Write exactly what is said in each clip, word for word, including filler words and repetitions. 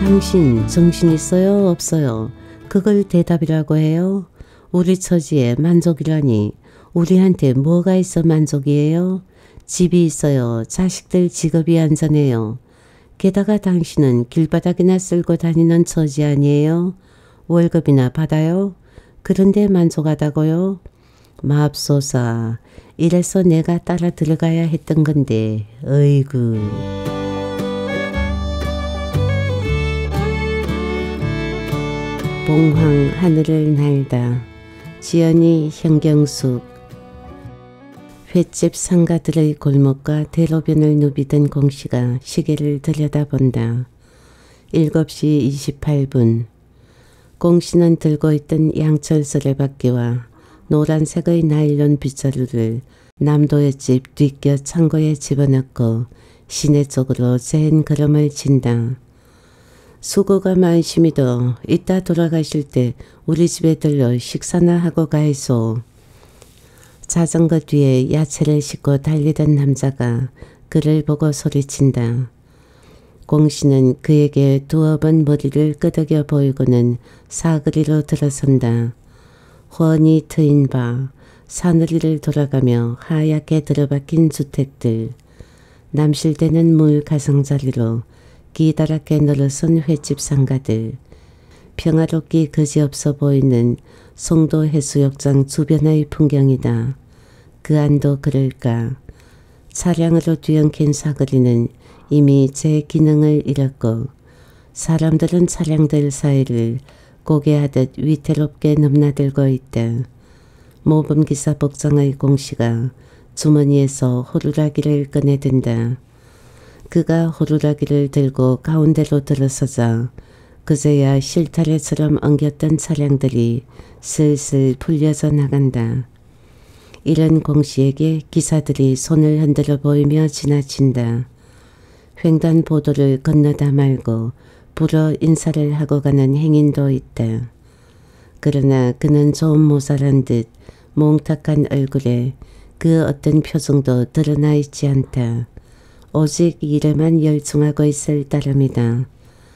당신 정신 있어요 없어요? 그걸 대답이라고 해요? 우리 처지에 만족이라니 우리한테 뭐가 있어 만족이에요? 집이 있어요. 자식들 직업이 안전해요. 게다가 당신은 길바닥이나 쓸고 다니는 처지 아니에요? 월급이나 받아요? 그런데 만족하다고요? 맙소사, 이래서 내가 따라 들어가야 했던 건데 어이구. 봉황 하늘을 날다. 지연이 현경숙. 횟집 상가들의 골목과 대로변을 누비던 공씨가 시계를 들여다본다. 일곱 시 이십팔 분. 공씨는 들고 있던 양철 수레바퀴와 노란색의 나일론 빗자루를 남도의집 뒷곁 창고에 집어넣고 시내 쪽으로 센 걸음을 친다. 수고가 많으심이도 이따 돌아가실 때 우리 집에 들러 식사나 하고 가이소. 자전거 뒤에 야채를 싣고 달리던 남자가 그를 보고 소리친다. 공씨는 그에게 두어 번 머리를 끄덕여 보이고는 사거리로 들어선다. 훤히 트인 바 사느리를 돌아가며 하얗게 들어박힌 주택들, 남실대는 물 가장자리로 기다랗게 늘어선 횟집 상가들, 평화롭기 그지없어 보이는 송도 해수욕장 주변의 풍경이다. 그 안도 그럴까. 차량으로 뒤엉킨 사거리는 이미 제 기능을 잃었고 사람들은 차량들 사이를 고개하듯 위태롭게 넘나들고 있다. 모범기사 복장의 공씨가 주머니에서 호루라기를 꺼내든다. 그가 호루라기를 들고 가운데로 들어서자 그제야 실타래처럼 엉겼던 차량들이 슬슬 풀려져 나간다. 이런 공씨에게 기사들이 손을 흔들어 보이며 지나친다. 횡단보도를 건너다 말고 불어 인사를 하고 가는 행인도 있다. 그러나 그는 좀 모자란 듯 몽탁한 얼굴에 그 어떤 표정도 드러나 있지 않다. 오직 일에만 열중하고 있을 따름이다.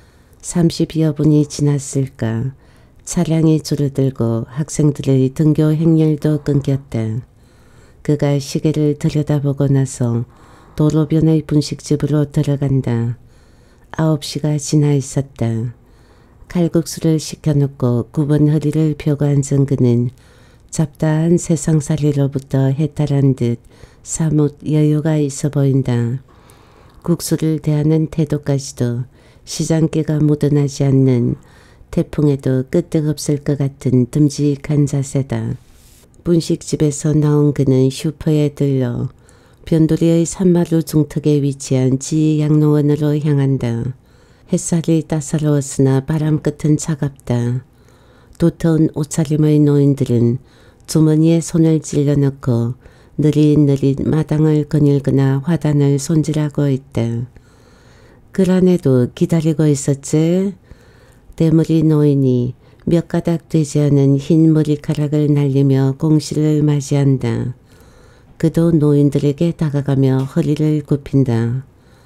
삼십여 분이 지났을까. 차량이 줄어들고 학생들의 등교 행렬도 끊겼다. 그가 시계를 들여다보고 나서 도로변의 분식집으로 들어간다. 아홉 시가 지나 있었다. 칼국수를 시켜놓고 굽은 허리를 펴고 앉은 그는 잡다한 세상살이로부터 해탈한 듯 사뭇 여유가 있어 보인다. 국수를 대하는 태도까지도 시장기가 묻어나지 않는 태풍에도 끄떡없을 것 같은 듬직한 자세다. 분식집에서 나온 그는 슈퍼에 들러 변두리의 산마루 중턱에 위치한 지양로원으로 향한다. 햇살이 따사로웠으나 바람 끝은 차갑다. 두터운 옷차림의 노인들은 주머니에 손을 찔러 넣고 느릿느릿 마당을 거닐거나 화단을 손질하고 있다. 그 안에도 기다리고 있었지? 대머리 노인이 몇 가닥 되지 않은 흰 머리카락을 날리며 공씨를 맞이한다. 그도 노인들에게 다가가며 허리를 굽힌다.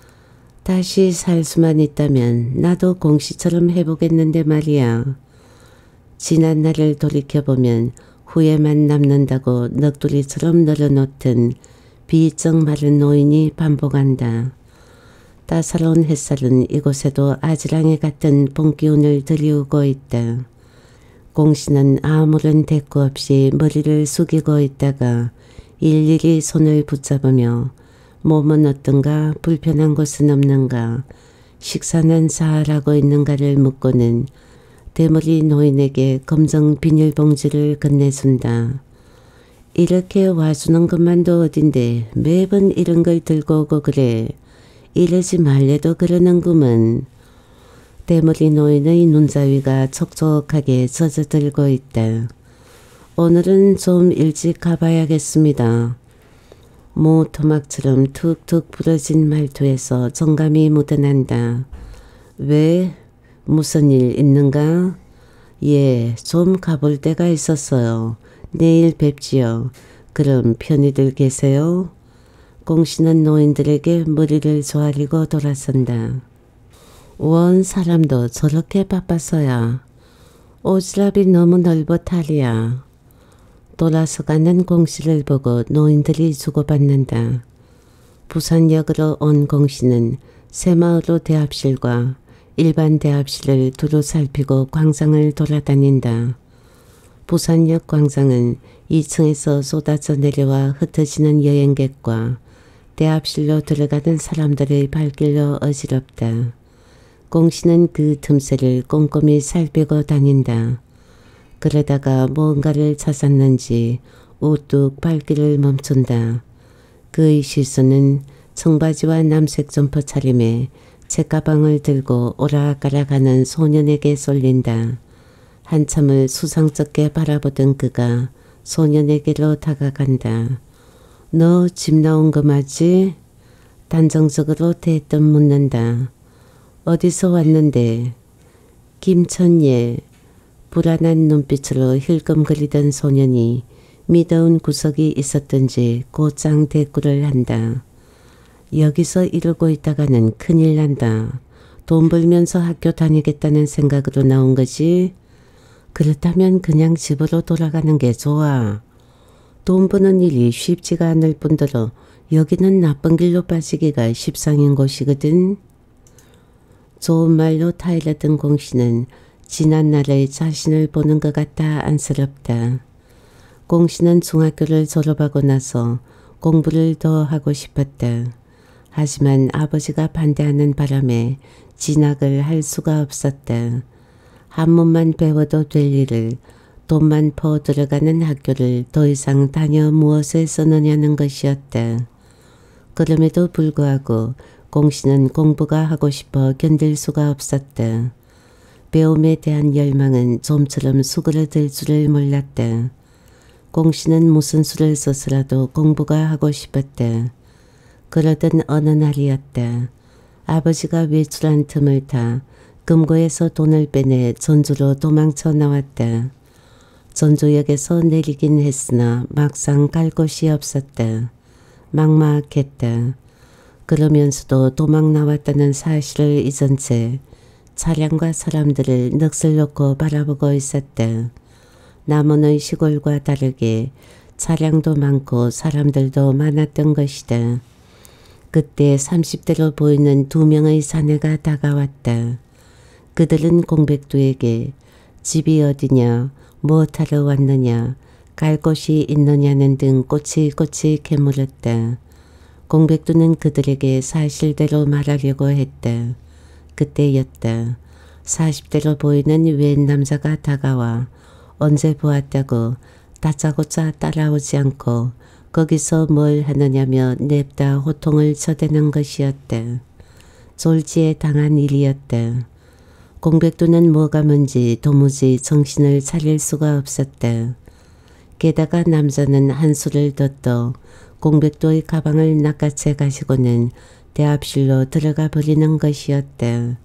다시 살 수만 있다면 나도 공씨처럼 해보겠는데 말이야. 지난 날을 돌이켜보면 후회만 남는다고 넋두리처럼 늘어놓던 비쩍 마른 노인이 반복한다. 따사로운 햇살은 이곳에도 아지랑이 같은 봄기운을 들이우고 있다. 공씨는 아무런 대꾸 없이 머리를 숙이고 있다가 일일이 손을 붙잡으며 몸은 어떤가, 불편한 곳은 없는가, 식사는 잘하고 있는가를 묻고는 대머리 노인에게 검정 비닐봉지를 건네준다. 이렇게 와주는 것만도 어딘데 매번 이런 걸 들고 오고 그래. 이러지 말래도 그러는구먼. 대머리 노인의 눈자위가 촉촉하게 젖어들고 있다. 오늘은 좀 일찍 가봐야겠습니다. 모 토막처럼 툭툭 부러진 말투에서 정감이 묻어난다. 왜? 무슨 일 있는가? 예, 좀 가볼 데가 있었어요. 내일 뵙지요. 그럼 편히들 계세요. 공씨는 노인들에게 머리를 조아리고 돌아선다. 원 사람도 저렇게 바빠서야. 오지랖이 너무 넓어 탈이야. 돌아서 가는 공씨를 보고 노인들이 주고받는다. 부산역으로 온 공씨는 새마을호 대합실과 일반 대합실을 두루 살피고 광장을 돌아다닌다. 부산역 광장은 이 층에서 쏟아져 내려와 흩어지는 여행객과 대합실로 들어가는 사람들의 발길로 어지럽다. 공씨는 그 틈새를 꼼꼼히 살피고 다닌다. 그러다가 뭔가를 찾았는지 우뚝 발길을 멈춘다. 그의 시선은 청바지와 남색 점퍼 차림에 책가방을 들고 오락가락하는 소년에게 쏠린다. 한참을 수상쩍게 바라보던 그가 소년에게로 다가간다. 너 집 나온 거 맞지? 단정적으로 대뜸 묻는다. 어디서 왔는데? 김천예. 불안한 눈빛으로 힐끔거리던 소년이 미더운 구석이 있었던지 곧장 대꾸를 한다. 여기서 이러고 있다가는 큰일 난다. 돈 벌면서 학교 다니겠다는 생각으로 나온 거지? 그렇다면 그냥 집으로 돌아가는 게 좋아. 돈 버는 일이 쉽지가 않을 뿐더러 여기는 나쁜 길로 빠지기가 십상인 곳이거든. 좋은 말로 타일렀던 공씨는 지난날의 자신을 보는 것 같아 안쓰럽다. 공씨는 중학교를 졸업하고 나서 공부를 더 하고 싶었다. 하지만 아버지가 반대하는 바람에 진학을 할 수가 없었다. 한문만 배워도 될 일을 돈만 퍼 들어가는 학교를 더 이상 다녀 무엇을 쓰느냐는 것이었다. 그럼에도 불구하고 공씨는 공부가 하고 싶어 견딜 수가 없었다. 배움에 대한 열망은 좀처럼 수그러들 줄을 몰랐다. 공씨는 무슨 수를 써서라도 공부가 하고 싶었다. 그러던 어느 날이었다. 아버지가 외출한 틈을 타 금고에서 돈을 빼내 전주로 도망쳐 나왔다. 전주역에서 내리긴 했으나 막상 갈 곳이 없었다. 막막했다. 그러면서도 도망 나왔다는 사실을 잊은 채 차량과 사람들을 넋을 놓고 바라보고 있었다. 남원의 시골과 다르게 차량도 많고 사람들도 많았던 것이다. 그때 삼십 대로 보이는 두 명의 사내가 다가왔다. 그들은 공백두에게 집이 어디냐, 무엇하러 왔느냐, 갈 곳이 있느냐는 등 꼬치꼬치 캐물었다. 공백두는 그들에게 사실대로 말하려고 했다. 그때였다. 사십 대로 보이는 웬 남자가 다가와 언제 보았다고 다짜고짜 따라오지 않고 거기서 뭘 하느냐며 냅다 호통을 쳐대는 것이었다. 졸지에 당한 일이었다. 공백두는 뭐가 뭔지 도무지 정신을 차릴 수가 없었다. 게다가 남자는 한수를 더 떠 공백두의 가방을 낚아채 가시고는 대합실로 들어가 버리는 것이었다.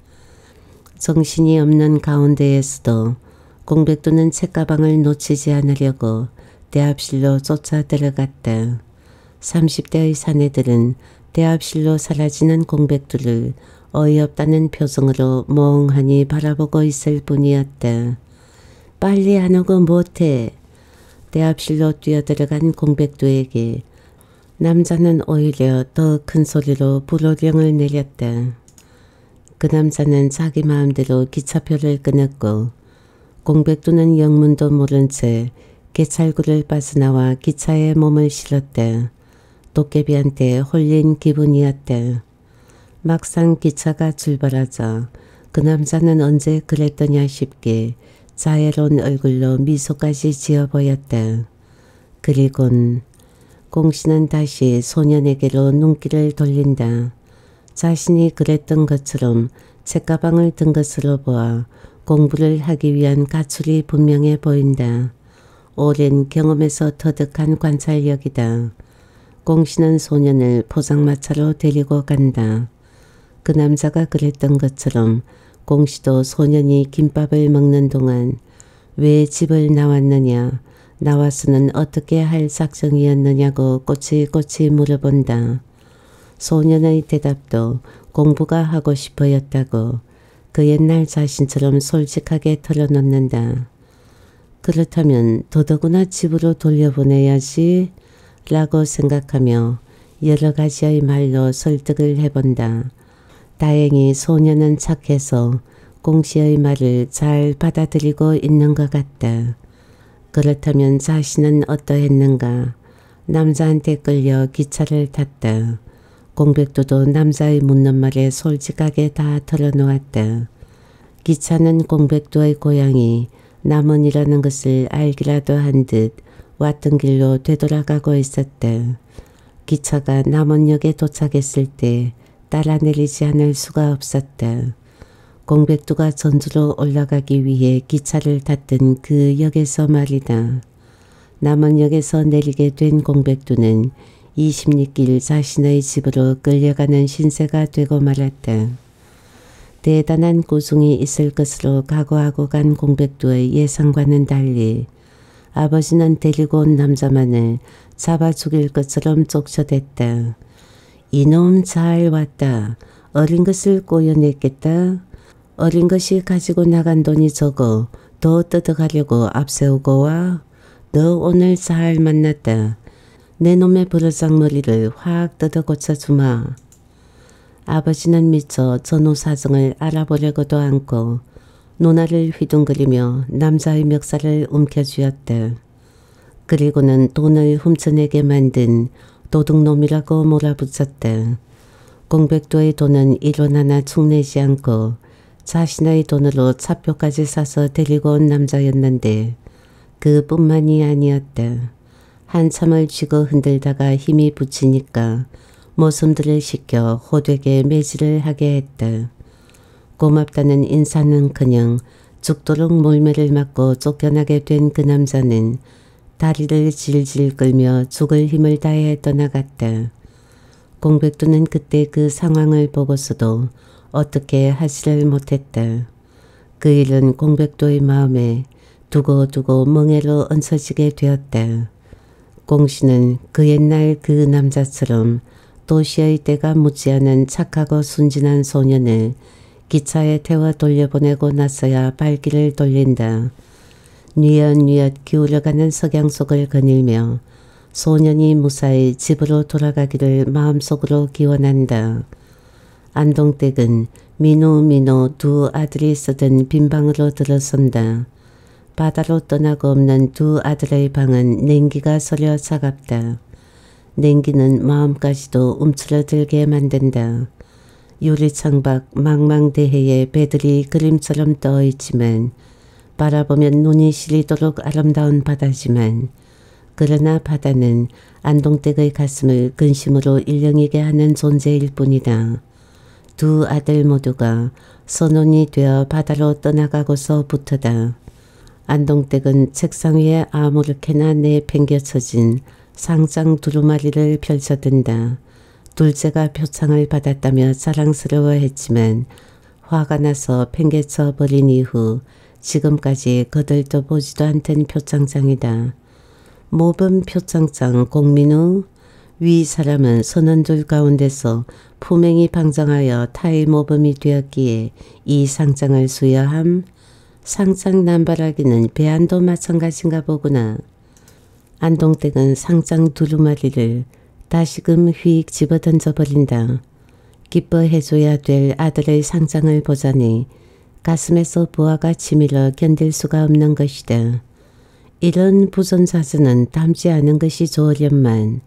정신이 없는 가운데에서도 공백두는 책가방을 놓치지 않으려고 대합실로 쫓아 들어갔다. 삼십 대의 사내들은 대합실로 사라지는 공백두를 어이없다는 표정으로 멍하니 바라보고 있을 뿐이었다. 빨리 안 오고 못해. 대합실로 뛰어들어간 공백두에게 남자는 오히려 더 큰 소리로 불호령을 내렸다. 그 남자는 자기 마음대로 기차표를 끊었고 공백두는 영문도 모른 채 개찰구를 빠져나와 기차에 몸을 실었다. 도깨비한테 홀린 기분이었다. 막상 기차가 출발하자 그 남자는 언제 그랬더냐 싶게 자애로운 얼굴로 미소까지 지어 보였다. 그리곤 공씨는 다시 소년에게로 눈길을 돌린다. 자신이 그랬던 것처럼 책가방을 든 것으로 보아 공부를 하기 위한 가출이 분명해 보인다. 오랜 경험에서 터득한 관찰력이다. 공씨는 소년을 포장마차로 데리고 간다. 그 남자가 그랬던 것처럼 공씨도 소년이 김밥을 먹는 동안 왜 집을 나왔느냐, 나와서는 어떻게 할 작정이었느냐고 꼬치꼬치 물어본다. 소년의 대답도 공부가 하고 싶어였다고, 그 옛날 자신처럼 솔직하게 털어놓는다. 그렇다면 더더구나 집으로 돌려보내야지 라고 생각하며 여러 가지의 말로 설득을 해본다. 다행히 소녀는 착해서 공씨의 말을 잘 받아들이고 있는 것 같다. 그렇다면 자신은 어떠했는가? 남자한테 끌려 기차를 탔다. 공백도도 남자의 묻는 말에 솔직하게 다 털어놓았다. 기차는 공백도의 고향이 남원이라는 것을 알기라도 한 듯 왔던 길로 되돌아가고 있었다. 기차가 남원역에 도착했을 때 따라 내리지 않을 수가 없었다. 공백도가 전주로 올라가기 위해 기차를 탔던 그 역에서 말이다. 남원역에서 내리게 된 공백도는 이십리길 자신의 집으로 끌려가는 신세가 되고 말았다. 대단한 고충이 있을 것으로 각오하고 간 공백도의 예상과는 달리 아버지는 데리고 온 남자만을 잡아 죽일 것처럼 쫓아댔다. 이놈 잘 왔다. 어린 것을 꼬여냈겠다. 어린 것이 가지고 나간 돈이 적어 더 뜯어가려고 앞세우고 와. 너 오늘 잘 만났다. 내 놈의 버르장머리를 확 뜯어 고쳐주마. 아버지는 미처 전후 사정을 알아보려고도 않고 눈알을 휘둥그리며 남자의 멱살을 움켜쥐었다. 그리고는 돈을 훔쳐내게 만든 도둑놈이라고 몰아붙였다. 공백도의 돈은 일원 하나 축내지 않고 자신의 돈으로 차표까지 사서 데리고 온 남자였는데 그뿐만이 아니었다. 한참을 쥐고 흔들다가 힘이 붙이니까 모슴들을 시켜 호되게 매질을 하게 했다. 고맙다는 인사는커녕 죽도록 몰매를 맞고 쫓겨나게 된 그 남자는 다리를 질질 끌며 죽을 힘을 다해 떠나갔다. 공백도는 그때 그 상황을 보고서도 어떻게 하지를 못했다. 그 일은 공백도의 마음에 두고두고 멍해로 얹혀지게 되었다. 공씨는 그 옛날 그 남자처럼 도시의 때가 묻지 않은 착하고 순진한 소년을 기차에 태워 돌려보내고 나서야 발길을 돌린다. 뉘엿뉘엿 기울어가는 석양속을 거닐며 소년이 무사히 집으로 돌아가기를 마음속으로 기원한다. 안동댁은 민우 민우 두 아들이 쓰던 빈방으로 들어선다. 바다로 떠나고 없는 두 아들의 방은 냉기가 서려 차갑다. 냉기는 마음까지도 움츠러들게 만든다. 유리창밖 망망대해에 배들이 그림처럼 떠있지만 바라보면 눈이 시리도록 아름다운 바다지만 그러나 바다는 안동댁의 가슴을 근심으로 일렁이게 하는 존재일 뿐이다. 두 아들 모두가 선원이 되어 바다로 떠나가고서 붙어다. 안동댁은 책상 위에 아무렇게나 내팽겨쳐진 상장 두루마리를 펼쳐든다. 둘째가 표창을 받았다며 자랑스러워했지만 화가 나서 팽개쳐 버린 이후 지금까지 거들떠 보지도 않던 표창장이다. 모범 표창장 공민우. 위 사람은 선원들 가운데서 품행이 방장하여 타의 모범이 되었기에 이 상장을 수여함. 상장 남발하기는 배안도 마찬가지인가 보구나. 안동댁은 상장 두루마리를 다시금 휙 집어던져버린다. 기뻐해줘야 될 아들의 상장을 보자니 가슴에서 부하가 치밀어 견딜 수가 없는 것이다. 이런 부전자주는 담지 않은 것이 좋으련만.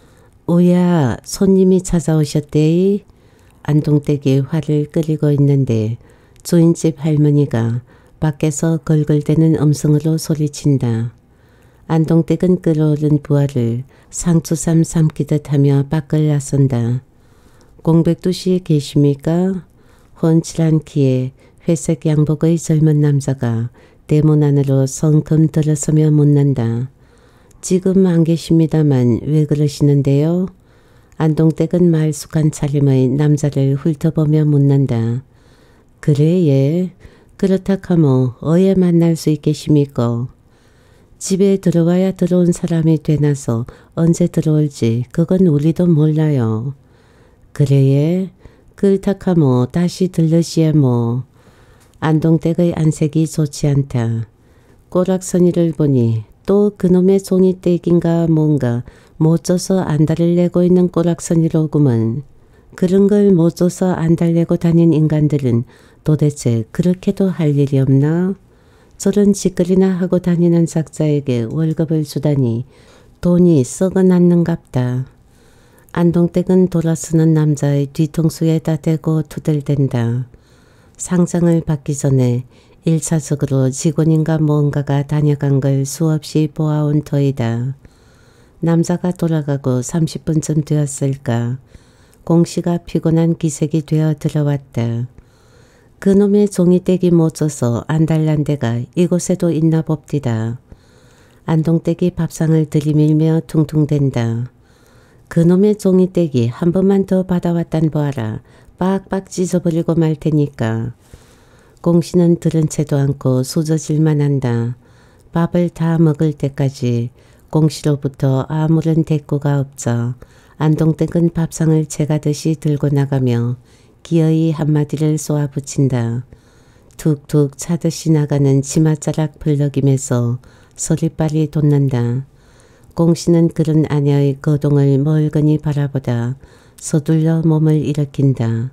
오야, 손님이 찾아오셨대이. 안동댁이 화를 끓이고 있는데 주인집 할머니가 밖에서 걸걸대는 음성으로 소리친다. 안동댁은 끓어오른 부하를 상추쌈 삼키듯 하며 밖을 나선다. 공백두씨 계십니까? 훤칠한 키에 회색 양복의 젊은 남자가 대문 안으로 성큼 들어서며 묻는다. 지금 안 계십니다만 왜 그러시는데요? 안동댁은 말쑥한 차림의 남자를 훑어보며 묻는다. 그래 예. 그렇다 하모 어에 만날 수 있겠습니까? 집에 들어와야 들어온 사람이 되나서 언제 들어올지 그건 우리도 몰라요. 그래 예. 그렇다 하모 다시 들르시에 뭐. 안동댁의 안색이 좋지 않다. 꼬락서니를 보니 또 그놈의 종이댁인가 뭔가 못 줘서 안달을 내고 있는 꼬락서니로구먼. 그런 걸 못 줘서 안달내고 다닌 인간들은 도대체 그렇게도 할 일이 없나? 저런 짓거리나 하고 다니는 작자에게 월급을 주다니 돈이 썩어났는갑다. 안동댁은 돌아서는 남자의 뒤통수에다 대고 투덜댄다. 상장을 받기 전에 일차적으로 직원인가 뭔가가 다녀간 걸 수없이 보아온 터이다. 남자가 돌아가고 삼십 분쯤 되었을까. 공씨가 피곤한 기색이 되어 들어왔다. 그놈의 종이댁이 못 줘서 안달난 데가 이곳에도 있나 봅디다. 안동댁이 밥상을 들이밀며 퉁퉁댄다. 그놈의 종이댁이 한 번만 더 받아왔단 보아라. 빡빡 찢어버리고 말 테니까. 공씨는 들은 채도 않고 수저질만 한다. 밥을 다 먹을 때까지 공씨로부터 아무런 대꾸가 없자 안동댁은 밥상을 채가듯이 들고 나가며 기어이 한마디를 쏘아붙인다. 툭툭 차듯이 나가는 치맛자락 벌럭임에서 서리빨이 돋는다. 공씨는 그런 아녀의 거동을 멀거니 바라보다 서둘러 몸을 일으킨다.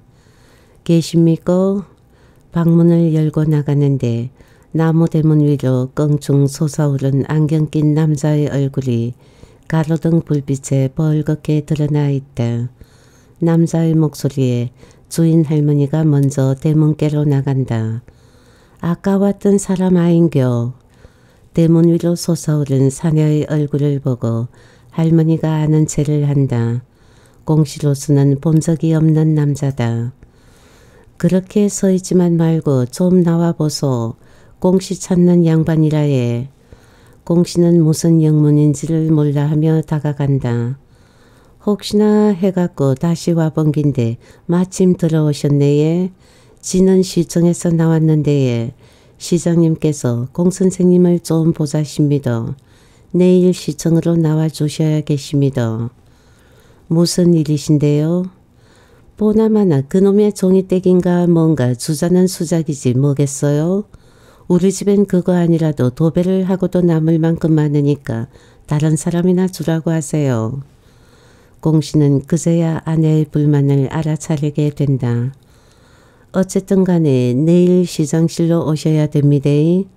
계십니까? 방문을 열고 나가는데 나무 대문 위로 껑충 솟아오른 안경 낀 남자의 얼굴이 가로등 불빛에 벌겋게 드러나 있다. 남자의 목소리에 주인 할머니가 먼저 대문께로 나간다. 아까 왔던 사람 아인겨. 대문 위로 솟아오른 사녀의 얼굴을 보고 할머니가 아는 체를 한다. 공씨로서는 본 적이 없는 남자다. 그렇게 서 있지만 말고 좀 나와보소. 공씨 찾는 양반이라에. 공씨는 무슨 영문인지를 몰라 하며 다가간다. 혹시나 해갖고 다시 와본 긴데 마침 들어오셨네예. 지는 시청에서 나왔는데예. 시장님께서 공선생님을 좀 보자십니다. 내일 시청으로 나와 주셔야겠습니다. 무슨 일이신데요? 보나마나 그놈의 종이댁인가 뭔가 주자는 수작이지 뭐겠어요? 우리 집엔 그거 아니라도 도배를 하고도 남을 만큼 많으니까 다른 사람이나 주라고 하세요. 공씨는 그제야 아내의 불만을 알아차리게 된다. 어쨌든 간에 내일 시장실로 오셔야 됩니다.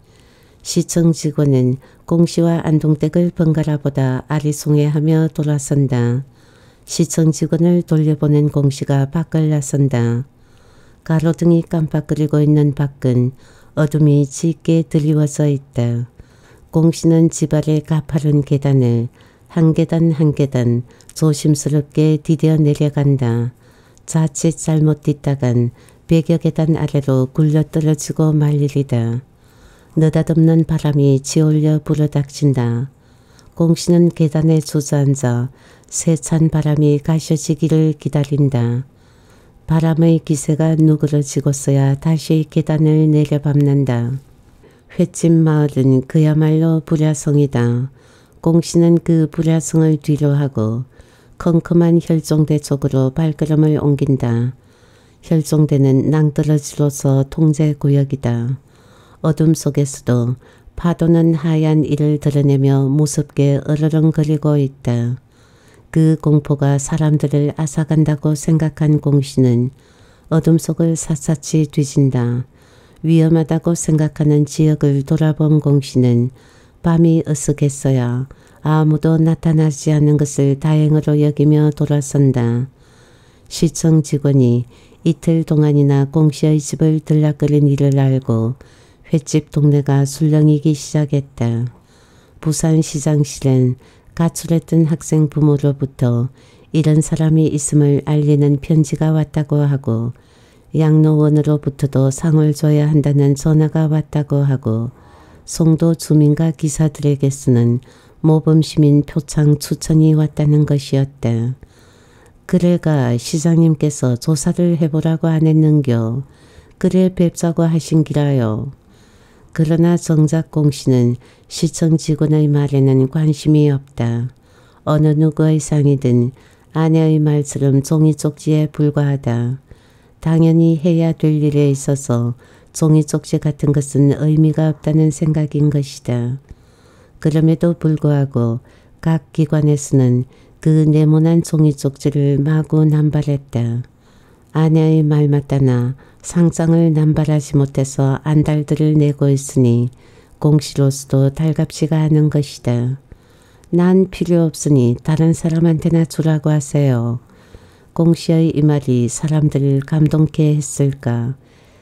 시청 직원은 공씨와 안동댁을 번갈아 보다 아리송해하며 돌아선다. 시청 직원을 돌려보낸 공씨가 밖을 나선다. 가로등이 깜빡거리고 있는 밖은 어둠이 짙게 드리워져 있다. 공씨는 집 아래 가파른 계단을 한 계단 한 계단 조심스럽게 디뎌 내려간다. 자칫 잘못 뛰다간 백여 계단 아래로 굴려 떨어지고 말 일이다. 느닷없는 바람이 지올려 불어닥친다. 공씨는 계단에 주저앉아 세찬 바람이 가셔지기를 기다린다. 바람의 기세가 누그러지고서야 다시 계단을 내려밟는다. 횟집 마을은 그야말로 불야성이다. 공씨는 그 불야성을 뒤로 하고 컴컴한 혈종대 쪽으로 발걸음을 옮긴다. 혈종대는 낭떠러지로서 통제구역이다. 어둠 속에서도 파도는 하얀 이를 드러내며 무섭게 으르렁거리고 있다. 그 공포가 사람들을 앗아간다고 생각한 공씨는 어둠 속을 샅샅이 뒤진다. 위험하다고 생각하는 지역을 돌아본 공씨는 밤이 으쓱했어야 아무도 나타나지 않는 것을 다행으로 여기며 돌아선다. 시청 직원이 이틀 동안이나 공씨의 집을 들락거린 일을 알고 횟집 동네가 술렁이기 시작했다. 부산시장실엔 가출했던 학생 부모로부터 이런 사람이 있음을 알리는 편지가 왔다고 하고 양로원으로부터도 상을 줘야 한다는 전화가 왔다고 하고 송도 주민과 기사들에게 쓰는 모범시민 표창 추천이 왔다는 것이었다. 그래가 시장님께서 조사를 해보라고 안 했는겨. 그래 뵙자고 하신 기라요. 그러나 정작 공씨는 시청 직원의 말에는 관심이 없다. 어느 누구의 상이든 아내의 말처럼 종이 쪽지에 불과하다. 당연히 해야 될 일에 있어서 종이 쪽지 같은 것은 의미가 없다는 생각인 것이다. 그럼에도 불구하고 각 기관에서는 그 네모난 종이 쪽지를 마구 남발했다. 아내의 말 맞다나 상장을 남발하지 못해서 안달들을 내고 있으니 공씨로서도 달갑지가 않은 것이다. 난 필요 없으니 다른 사람한테나 주라고 하세요. 공씨의 이 말이 사람들을 감동케 했을까.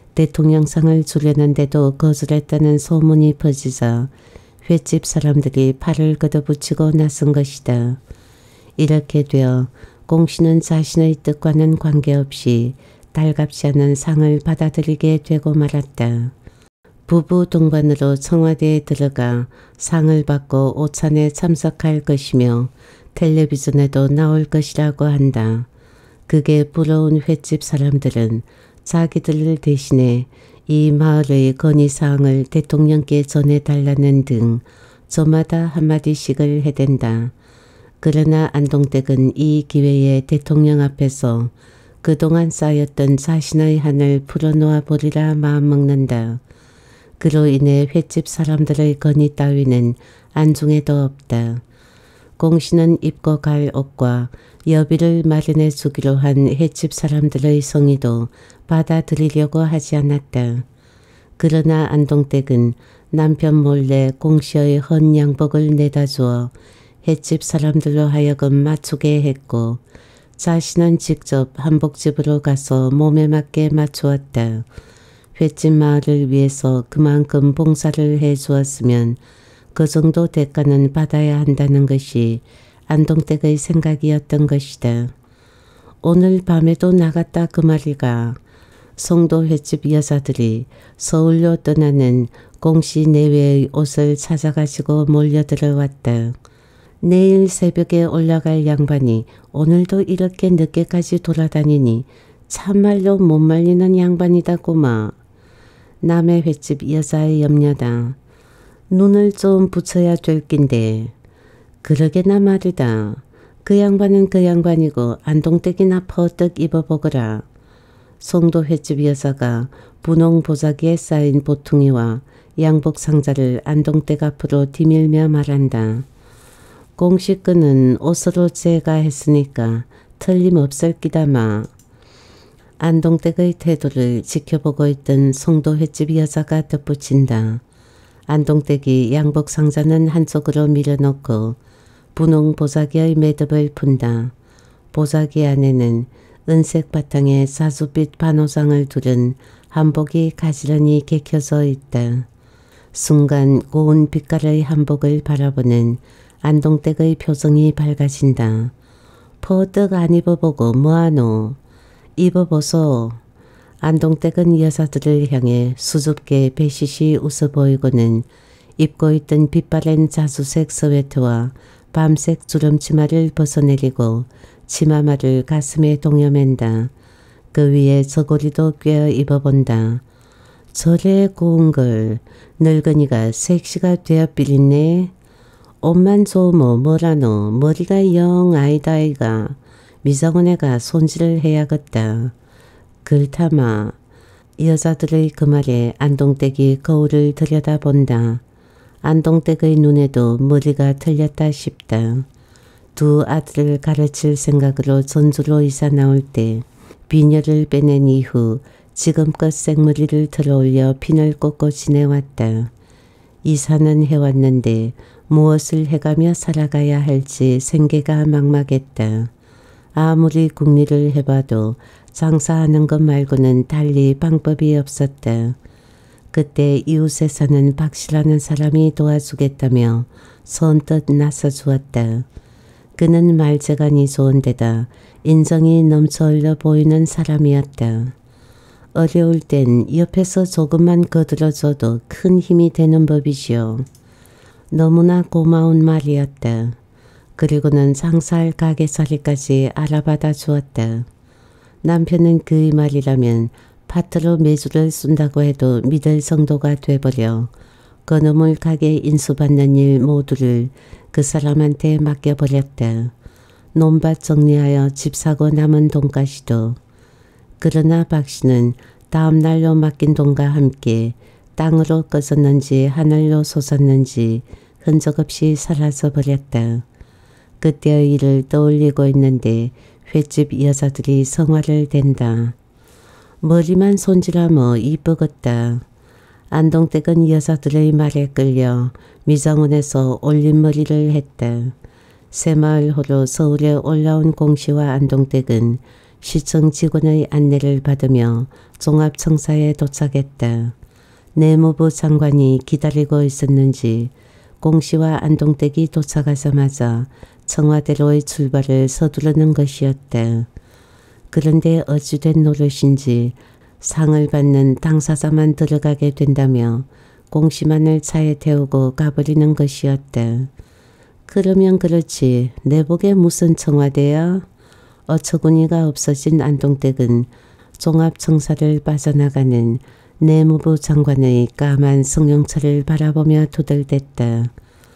대통령상을 주려는데도 거절했다는 소문이 퍼지자 횟집 사람들이 팔을 걷어붙이고 나선 것이다. 이렇게 되어 공씨는 자신의 뜻과는 관계없이 달갑지 않은 상을 받아들이게 되고 말았다. 부부 동반으로 청와대에 들어가 상을 받고 오찬에 참석할 것이며 텔레비전에도 나올 것이라고 한다. 그게 부러운 횟집 사람들은 자기들을 대신해 이 마을의 건의사항을 대통령께 전해달라는 등 저마다 한마디씩을 해댄다. 그러나 안동댁은 이 기회에 대통령 앞에서 그동안 쌓였던 자신의 한을 풀어놓아 보리라 마음먹는다. 그로 인해 횟집 사람들의 건의 따위는 안중에도 없다. 공씨는 입고 갈 옷과 여비를 마련해 주기로 한 횟집 사람들의 성의도 받아들이려고 하지 않았다. 그러나 안동댁은 남편 몰래 공씨의 헌 양복을 내다 주어 횟집 사람들로 하여금 맞추게 했고 자신은 직접 한복집으로 가서 몸에 맞게 맞추었다. 횟집 마을을 위해서 그만큼 봉사를 해 주었으면 그 정도 대가는 받아야 한다는 것이 안동댁의 생각이었던 것이다. 오늘 밤에도 나갔다 그 말이가. 송도 횟집 여자들이 서울로 떠나는 공씨 내외의 옷을 찾아가지고 몰려들어왔다. 내일 새벽에 올라갈 양반이 오늘도 이렇게 늦게까지 돌아다니니 참말로 못 말리는 양반이다 꼬마. 남의 횟집 여자의 염려다. 눈을 좀 붙여야 될 낀데. 그러게나 말이다. 그 양반은 그 양반이고 안동댁이나 퍼뜩 입어보거라. 송도 횟집 여자가 분홍 보자기에 쌓인 보퉁이와 양복 상자를 안동댁 앞으로 디밀며 말한다. 공식근은 옷으로 제가 했으니까 틀림없을 끼다마. 안동댁의 태도를 지켜보고 있던 송도 횟집 여자가 덧붙인다. 안동댁이 양복 상자는 한쪽으로 밀어놓고 분홍 보자기의 매듭을 푼다. 보자기 안에는 은색 바탕에 사수빛 반호장을 두른 한복이 가지런히 개켜져 있다. 순간 고운 빛깔의 한복을 바라보는 안동댁의 표정이 밝아진다. 퍼뜩 안 입어보고 뭐하노. 입어보소. 안동댁은 여자들을 향해 수줍게 배시시 웃어 보이고는 입고 있던 빛바랜 자수색 스웨터와 밤색 주름치마를 벗어내리고 치마말을 가슴에 동여맨다. 그 위에 저고리도 꿰어 입어본다. 저래 고운 걸 늙은이가 섹시가 되어 삐리네. 옷만 좋으모 뭐라노. 머리가 영 아이다 아이가. 미장원애가 손질을 해야겠다. 글타마. 여자들의 그 말에 안동댁이 거울을 들여다본다. 안동댁의 눈에도 머리가 틀렸다 싶다. 두 아들을 가르칠 생각으로 전주로 이사 나올 때 비녀를 빼낸 이후 지금껏 생머리를 들어올려 핀을 꽂고 지내왔다. 이사는 해왔는데 무엇을 해가며 살아가야 할지 생계가 막막했다. 아무리 궁리를 해봐도 장사하는 것 말고는 달리 방법이 없었다. 그때 이웃에 사는 박씨라는 사람이 도와주겠다며 선뜻 나서주었다. 그는 말재간이 좋은 데다 인정이 넘쳐 흘러 보이는 사람이었다. 어려울 땐 옆에서 조금만 거들어줘도 큰 힘이 되는 법이지요. 너무나 고마운 말이었다. 그리고는 장사할 가게살이까지 알아받아 주었다. 남편은 그의 말이라면 파트로 매주를 쓴다고 해도 믿을 정도가 돼버려 건어물 가게 인수받는 일 모두를 그 사람한테 맡겨버렸다. 논밭 정리하여 집 사고 남은 돈까지도. 그러나 박씨는 다음 날로 맡긴 돈과 함께 땅으로 꺼졌는지 하늘로 솟았는지 흔적 없이 사라져 버렸다. 그때의 일을 떠올리고 있는데 횟집 여자들이 성화를 댄다. 머리만 손질하며 이쁘겠다. 안동댁은 여자들의 말에 끌려 미장원에서 올림머리를 했다. 새마을호로 서울에 올라온 공씨와 안동댁은 시청 직원의 안내를 받으며 종합청사에 도착했다. 내무부 장관이 기다리고 있었는지 공씨와 안동댁이 도착하자마자 청와대로의 출발을 서두르는 것이었다. 그런데 어찌된 노릇인지 상을 받는 당사자만 들어가게 된다며 공씨만을 차에 태우고 가버리는 것이었다. 그러면 그렇지 내복에 무슨 청와대야? 어처구니가 없어진 안동댁은 종합청사를 빠져나가는 내무부 장관의 까만 승용차를 바라보며 투덜댔다.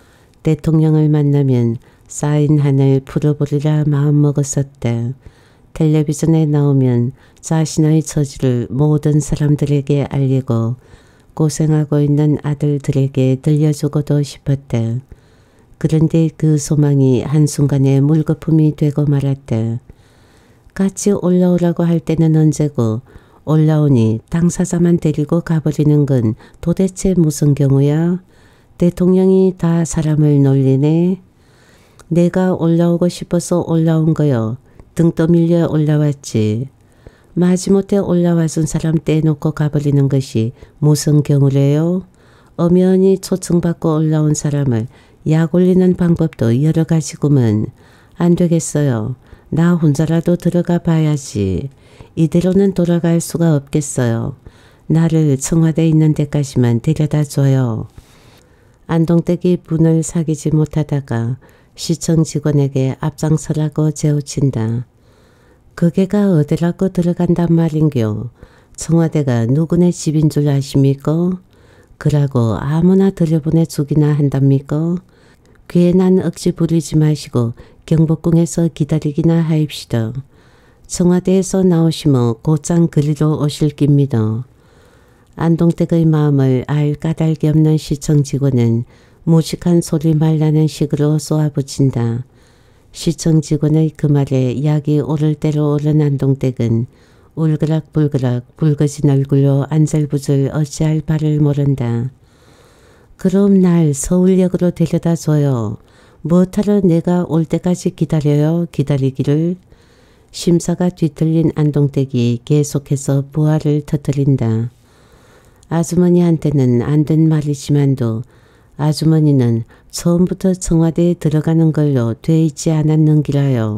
대통령을 만나면 사인한을 풀어보리라 마음먹었었다. 텔레비전에 나오면 자신의 처지를 모든 사람들에게 알리고 고생하고 있는 아들들에게 들려주고도 싶었다. 그런데 그 소망이 한순간에 물거품이 되고 말았다. 같이 올라오라고 할 때는 언제고 올라오니 당사자만 데리고 가버리는 건 도대체 무슨 경우야? 대통령이 다 사람을 놀리네. 내가 올라오고 싶어서 올라온 거요. 등 떠밀려 올라왔지. 마지못해 올라와준 사람 떼놓고 가버리는 것이 무슨 경우래요? 엄연히 초청받고 올라온 사람을 약 올리는 방법도 여러 가지구먼. 안 되겠어요. 나 혼자라도 들어가 봐야지. 이대로는 돌아갈 수가 없겠어요. 나를 청와대에 있는 데까지만 데려다 줘요. 안동댁이 분을 사귀지 못하다가 시청 직원에게 앞장서라고 재우친다. 그게가 어디라고 들어간단 말인겨. 청와대가 누구네 집인 줄 아십니까? 그라고 아무나 들여보내 주기나 한답니까? 괜한 억지 부리지 마시고 경복궁에서 기다리기나 하입시다. 청와대에서 나오시면 곧장 그리로 오실 깁니다. 안동댁의 마음을 알 까닭이 없는 시청 직원은 무식한 소리 말라는 식으로 쏘아붙인다. 시청 직원의 그 말에 약이 오를 대로 오른 안동댁은 울그락불그락 붉어진 얼굴로 안절부절 어찌할 바를 모른다. 그럼 날 서울역으로 데려다 줘요. 뭐하러 내가 올 때까지 기다려요. 기다리기를. 심사가 뒤틀린 안동댁이 계속해서 부하를 터뜨린다. 아주머니한테는 안 된 말이지만도 아주머니는 처음부터 청와대에 들어가는 걸로 돼 있지 않았는기라요.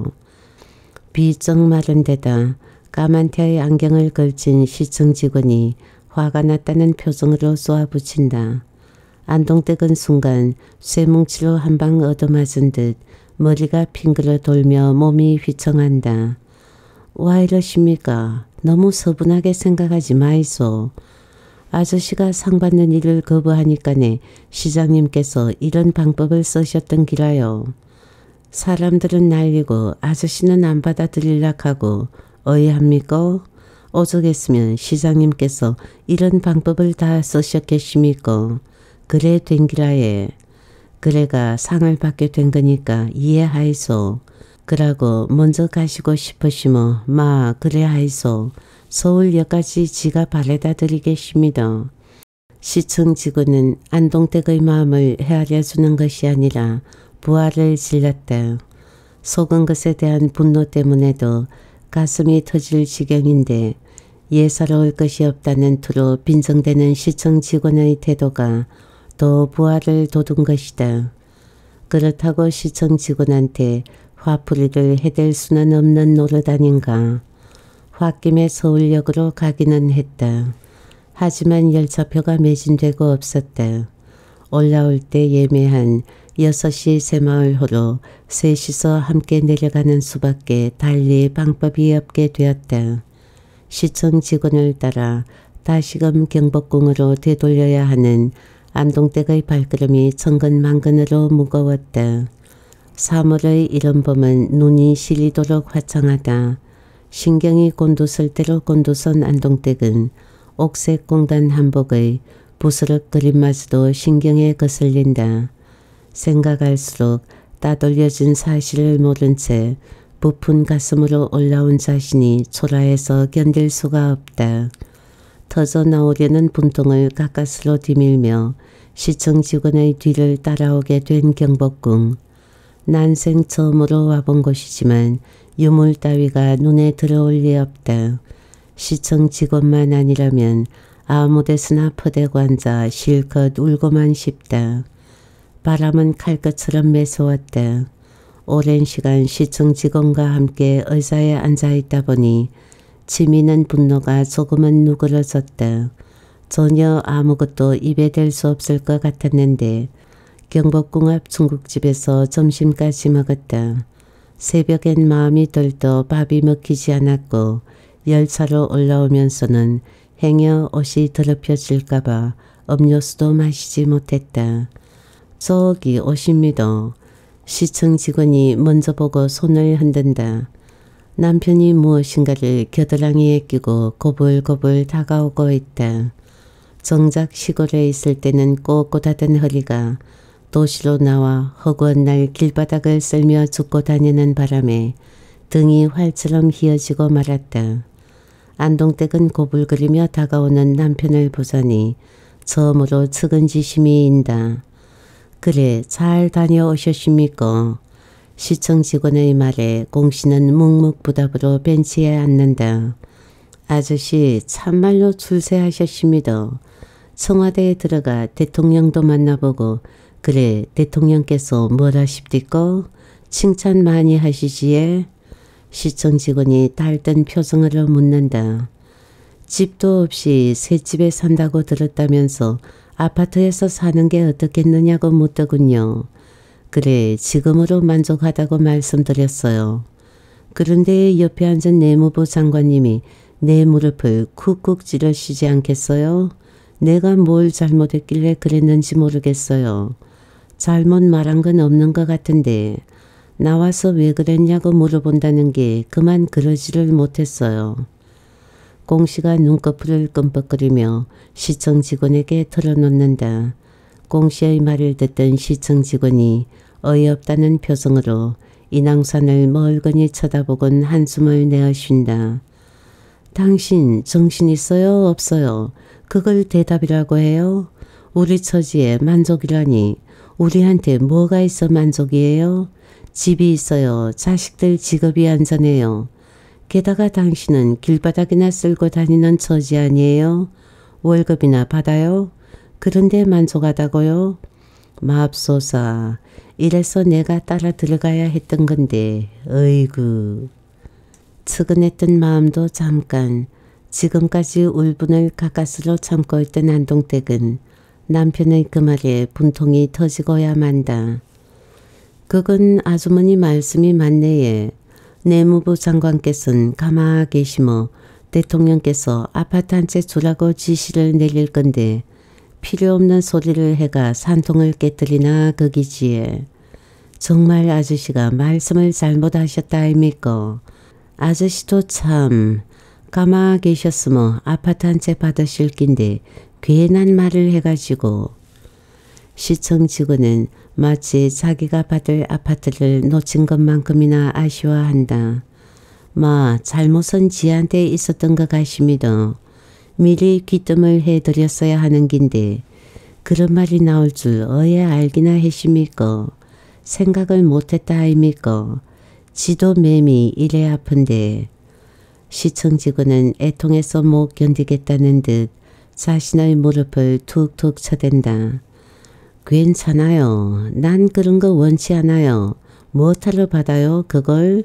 비쩍 마른 데다 까만테의 안경을 걸친 시청 직원이 화가 났다는 표정으로 쏘아붙인다. 안동댁은 순간 쇠뭉치로 한 방 얻어맞은 듯 머리가 핑그러 돌며 몸이 휘청한다. 와 이러십니까? 너무 서분하게 생각하지 마이소. 아저씨가 상 받는 일을 거부하니까네 시장님께서 이런 방법을 쓰셨던 기라요. 사람들은 날리고 아저씨는 안 받아들이려고 어이합니까? 오죽했으면 시장님께서 이런 방법을 다 쓰셨겠습니까? 그래 된 기라예. 그래가 상을 받게 된 거니까 이해하이소. 그러고 먼저 가시고 싶으시면 마 그래 하이소. 서울역까지 지가 바래다 드리겠습니다. 시청 직원은 안동댁의 마음을 헤아려주는 것이 아니라 부하를 질렀다. 속은 것에 대한 분노 때문에도 가슴이 터질 지경인데 예사로울 것이 없다는 투로 빈정대는 시청 직원의 태도가 또 부하를 돋운 것이다. 그렇다고 시청 직원한테 화풀이를 해댈 수는 없는 노릇 아닌가. 홧김에 서울역으로 가기는 했다. 하지만 열차표가 매진되고 없었다. 올라올 때 예매한 여섯 시 새마을호로 셋이서 함께 내려가는 수밖에 달리 방법이 없게 되었다. 시청 직원을 따라 다시금 경복궁으로 되돌려야 하는 안동댁의 발걸음이 천근만근으로 무거웠다. 삼월의 이른 봄은 눈이 시리도록 화창하다. 신경이 곤두설 대로 곤두선 안동댁은 옥색 공단 한복의 부스럭거림마저도 신경에 거슬린다. 생각할수록 따돌려진 사실을 모른 채 부푼 가슴으로 올라온 자신이 초라해서 견딜 수가 없다. 터져 나오려는 분통을 가까스로 디밀며 시청 직원의 뒤를 따라오게 된 경복궁. 난생 처음으로 와본 곳이지만 유물 따위가 눈에 들어올 리 없다. 시청 직원만 아니라면 아무 데서나 퍼대고 앉아 실컷 울고만 싶다. 바람은 칼끝처럼 매서웠다. 오랜 시간 시청 직원과 함께 의자에 앉아있다 보니 치미는 분노가 조금은 누그러졌다. 전혀 아무것도 입에 댈 수 없을 것 같았는데 경복궁 앞 중국집에서 점심까지 먹었다. 새벽엔 마음이 들떠 밥이 먹히지 않았고 열차로 올라오면서는 행여 옷이 더럽혀질까봐 음료수도 마시지 못했다. 저기 오십니다. 시청 직원이 먼저 보고 손을 흔든다. 남편이 무엇인가를 겨드랑이에 끼고 고불고불 다가오고 있다. 정작 시골에 있을 때는 꼿꼿하던 허리가 도시로 나와 허구한 날 길바닥을 쓸며 죽고 다니는 바람에 등이 활처럼 휘어지고 말았다. 안동댁은 고불거리며 다가오는 남편을 보자니 처음으로 측은지심이 인다. 그래, 잘 다녀오셨습니까? 시청 직원의 말에 공씨는 묵묵부답으로 벤치에 앉는다. 아저씨 참말로 출세하셨습니다. 청와대에 들어가 대통령도 만나보고 그래 대통령께서 뭘 하십니까? 칭찬 많이 하시지에? 시청 직원이 달뜬 표정으로 묻는다. 집도 없이 새 집에 산다고 들었다면서 아파트에서 사는 게 어떻겠느냐고 묻더군요. 그래 지금으로 만족하다고 말씀드렸어요. 그런데 옆에 앉은 내무부 장관님이 내 무릎을 쿡쿡 찌르시지 않겠어요? 내가 뭘 잘못했길래 그랬는지 모르겠어요. 잘못 말한 건 없는 것 같은데 나와서 왜 그랬냐고 물어본다는 게 그만 그러지를 못했어요. 공씨가 눈꺼풀을 끔뻑거리며 시청 직원에게 털어놓는다. 공씨의 말을 듣던 시청 직원이 어이없다는 표정으로 인왕산을 멀거니 쳐다보곤 한숨을 내어 쉰다. 당신 정신 있어요? 없어요? 그걸 대답이라고 해요? 우리 처지에 만족이라니 우리한테 뭐가 있어 만족이에요? 집이 있어요. 자식들 직업이 안전해요. 게다가 당신은 길바닥이나 쓸고 다니는 처지 아니에요? 월급이나 받아요? 그런데 만족하다고요? 맙소사. 이래서 내가 따라 들어가야 했던 건데 어이구. 측은했던 마음도 잠깐 지금까지 울분을 가까스로 참고 있던 안동댁은 남편의 그 말에 분통이 터지고야 만다. 그건 아주머니 말씀이 맞네예. 내무부 장관께서는 가만히 계시며 대통령께서 아파트 한 채 주라고 지시를 내릴 건데 필요 없는 소리를 해가 산통을 깨뜨리나 거기지에. 정말 아저씨가 말씀을 잘못하셨다 아닙니까? 아저씨도 참 가만히 계셨으면 아파트 한 채 받으실 낀데 괜한 말을 해가지고. 시청 직원은 마치 자기가 받을 아파트를 놓친 것만큼이나 아쉬워한다. 마 잘못은 지한테 있었던 것 같습니다. 미리 귀뜸을 해드렸어야 하는 긴데 그런 말이 나올 줄 어에 알기나 했습니까? 생각을 못했다 아닙니까? 지도 맴이 이래 아픈데. 시청 직원은 애통해서 못 견디겠다는 듯 자신의 무릎을 툭툭 쳐댄다. 괜찮아요. 난 그런 거 원치 않아요. 뭐하러 받아요 그걸?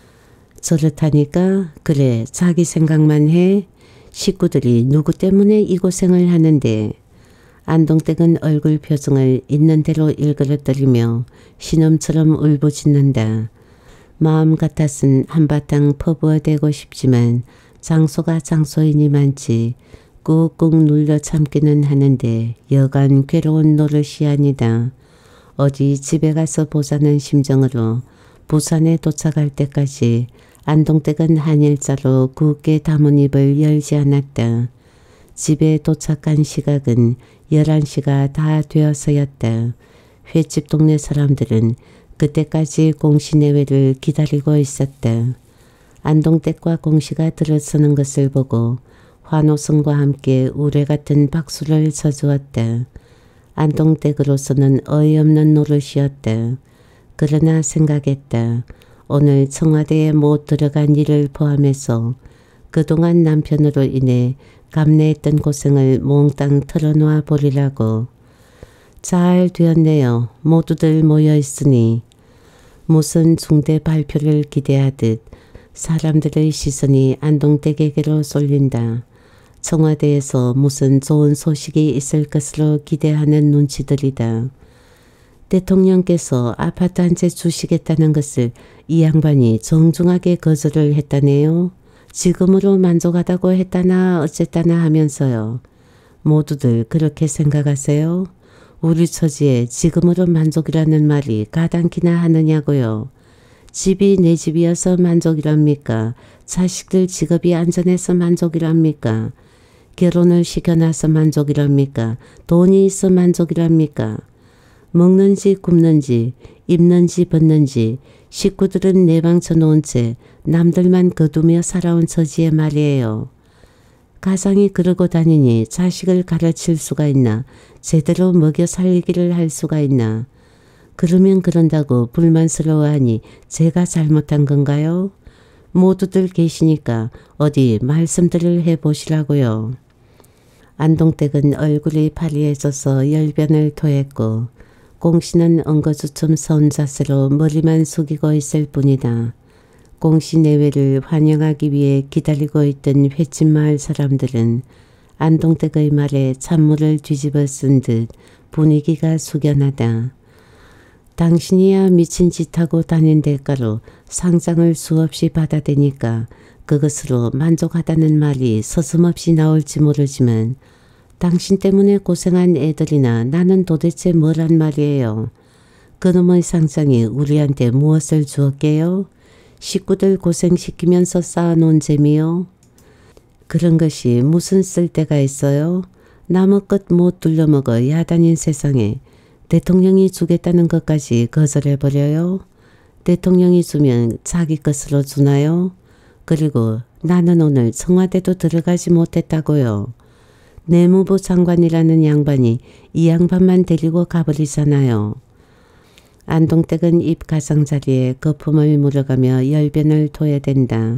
저렇다니까. 그래 자기 생각만 해. 식구들이 누구 때문에 이 고생을 하는데. 안동댁은 얼굴 표정을 있는 대로 일그러뜨리며 신음처럼 울부짖는다. 마음 같았은 한바탕 퍼부어대고 싶지만 장소가 장소이니만치 꾹꾹 눌려 참기는 하는데 여간 괴로운 노릇이 아니다. 어디 집에 가서 보자는 심정으로 부산에 도착할 때까지 안동댁은 한 일자로 굳게 담은 입을 열지 않았다. 집에 도착한 시각은 열한 시가 다 되어서였다. 횟집 동네 사람들은 그때까지 공씨 내외를 기다리고 있었다. 안동댁과 공씨가 들어서는 것을 보고 환호성과 함께 우레 같은 박수를 쳐주었다. 안동댁으로서는 어이없는 노릇이었다. 그러나 생각했다. 오늘 청와대에 못 들어간 일을 포함해서 그동안 남편으로 인해 감내했던 고생을 몽땅 털어놓아 보리라고. 잘 되었네요. 모두들 모여있으니. 무슨 중대 발표를 기대하듯 사람들의 시선이 안동댁에게로 쏠린다. 청와대에서 무슨 좋은 소식이 있을 것으로 기대하는 눈치들이다. 대통령께서 아파트 한 채 주시겠다는 것을 이 양반이 정중하게 거절을 했다네요. 지금으로 만족하다고 했다나 어쨌다나 하면서요. 모두들 그렇게 생각하세요? 우리 처지에 지금으로 만족이라는 말이 가당키나 하느냐고요. 집이 내 집이어서 만족이랍니까? 자식들 직업이 안전해서 만족이랍니까? 결혼을 시켜놔서 만족이랍니까? 돈이 있어 만족이랍니까? 먹는지 굶는지 입는지 벗는지 식구들은 내방쳐 놓은 채 남들만 거두며 살아온 처지에 말이에요. 가장이 그러고 다니니 자식을 가르칠 수가 있나? 제대로 먹여 살리기를 할 수가 있나? 그러면 그런다고 불만스러워하니 제가 잘못한 건가요? 모두들 계시니까 어디 말씀들을 해보시라고요. 안동댁은 얼굴이 파리해져서 열변을 토했고 공씨는 엉거주춤 선 자세로 머리만 숙이고 있을 뿐이다. 공씨 내외를 환영하기 위해 기다리고 있던 횟집 마을 사람들은 안동댁의 말에 찬물을 뒤집어 쓴 듯 분위기가 숙연하다. 당신이야 미친 짓하고 다닌 대가로 상장을 수없이 받아대니까 그것으로 만족하다는 말이 서슴없이 나올지 모르지만 당신 때문에 고생한 애들이나 나는 도대체 뭐란 말이에요. 그놈의 상장이 우리한테 무엇을 주었게요? 식구들 고생시키면서 쌓아놓은 재미요? 그런 것이 무슨 쓸데가 있어요? 나무끝 못 둘러먹어 야단인 세상에 대통령이 주겠다는 것까지 거절해버려요? 대통령이 주면 자기 것으로 주나요? 그리고 나는 오늘 청와대도 들어가지 못했다고요. 내무부 장관이라는 양반이 이 양반만 데리고 가버리잖아요. 안동댁은 입 가장자리에 거품을 물어가며 열변을 토해댄다.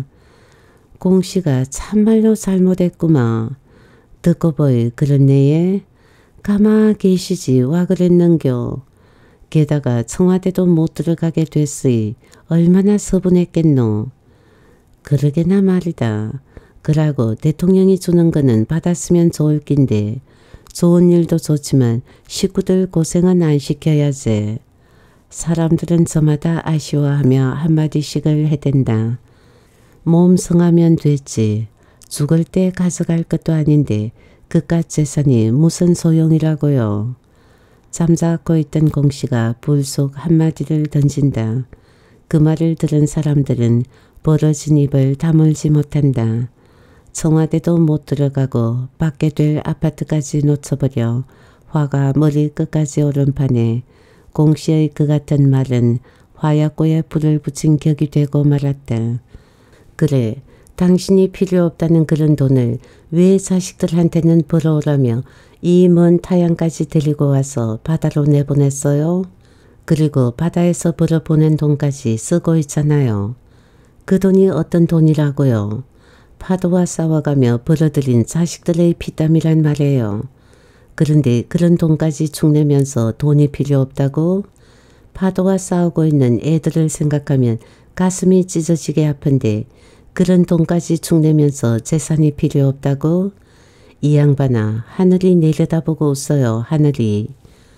공씨가 참말로 잘못했구마. 듣고 보이 그렇네예. 가마 계시지 와 그랬는겨. 게다가 청와대도 못 들어가게 됐으니 얼마나 서분했겠노. 그러게나 말이다. 그러고 대통령이 주는 거는 받았으면 좋을 낀데 좋은 일도 좋지만 식구들 고생은 안 시켜야지. 사람들은 저마다 아쉬워하며 한마디씩을 해댄다. 몸 성하면 됐지. 죽을 때 가져갈 것도 아닌데 그깟 재산이 무슨 소용이라고요. 잠자코 있던 공씨가 불쑥 한마디를 던진다. 그 말을 들은 사람들은 벌어진 입을 다물지 못한다. 청와대도 못 들어가고 받게 될 아파트까지 놓쳐버려 화가 머리 끝까지 오른 판에 공씨의 그 같은 말은 화약고에 불을 붙인 격이 되고 말았다. 그래, 당신이 필요 없다는 그런 돈을 왜 자식들한테는 벌어오라며 이 먼 타양까지 데리고 와서 바다로 내보냈어요? 그리고 바다에서 벌어보낸 돈까지 쓰고 있잖아요. 그 돈이 어떤 돈이라고요? 파도와 싸워가며 벌어들인 자식들의 피땀이란 말이에요. 그런데 그런 돈까지 축내면서 돈이 필요 없다고? 파도와 싸우고 있는 애들을 생각하면 가슴이 찢어지게 아픈데 그런 돈까지 축내면서 재산이 필요 없다고? 이 양반아, 하늘이 내려다보고 웃어요. 하늘이.